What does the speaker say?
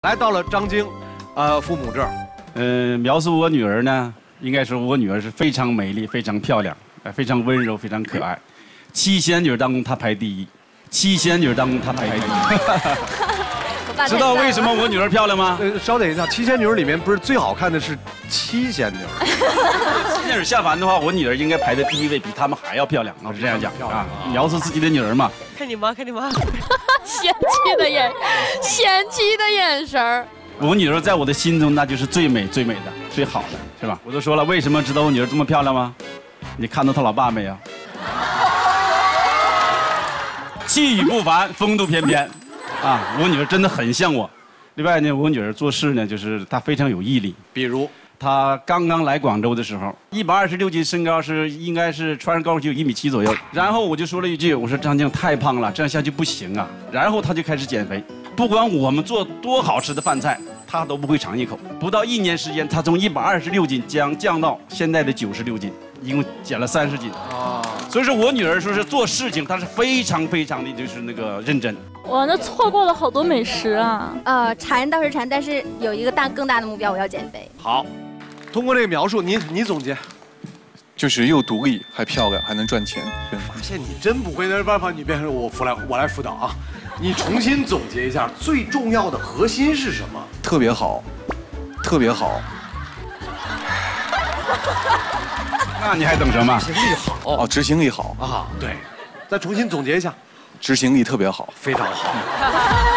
来到了张晶，父母这儿。 描述我女儿呢，应该说我女儿是非常美丽、非常漂亮，非常温柔、非常可爱。7仙女当中她排第一，7仙女当中她排第一。知道为什么我女儿漂亮吗？ 稍等一下，7仙女里面不是最好看的是7仙女。 7仙女下凡的话，我女儿应该排在第一位，比她们还要漂亮。我是这样讲啊，描述自己的女儿嘛。 看你妈，看你妈， 嫌弃的眼神儿。 我女儿在我的心中，那就是最美、最美的、最好的，是吧？我都说了，为什么知道我女儿这么漂亮吗？你看到她老爸没有？气宇不凡，风度翩翩，啊，我女儿真的很像我。另外呢，我女儿做事呢，就是她非常有毅力。 比如， 她刚刚来广州的时候，126斤身高应该是穿上高跟鞋有1.7米左右。然后我就说了一句，我说张静太胖了，这样下去不行啊。然后她就开始减肥。不管我们做多好吃的饭菜，他都不会尝一口。不到1年时间，他从126斤降到现在的96斤，一共减了30斤。所以说我女儿说是做事情，她是非常的就是那个认真。 哇，那错过了好多美食啊！ 馋倒是馋，但是有一个更大的目标，我要减肥。 好，通过这个描述，你总结。 就是又独立还漂亮还能赚钱。 发现你真不会，那办法你变成我来辅导啊！你重新总结一下，最重要的核心是什么？ 特别好，特别好。 那你还等什么？ 执行力好哦，执行力好啊！对，再重新总结一下， 执行力特别好， 非常好。